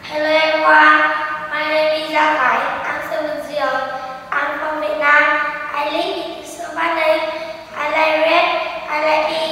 Hello everyone, my name is Doãn Hữu. I'm 7 years old. I'm from Vietnam. I live in Sapa. I like red. I like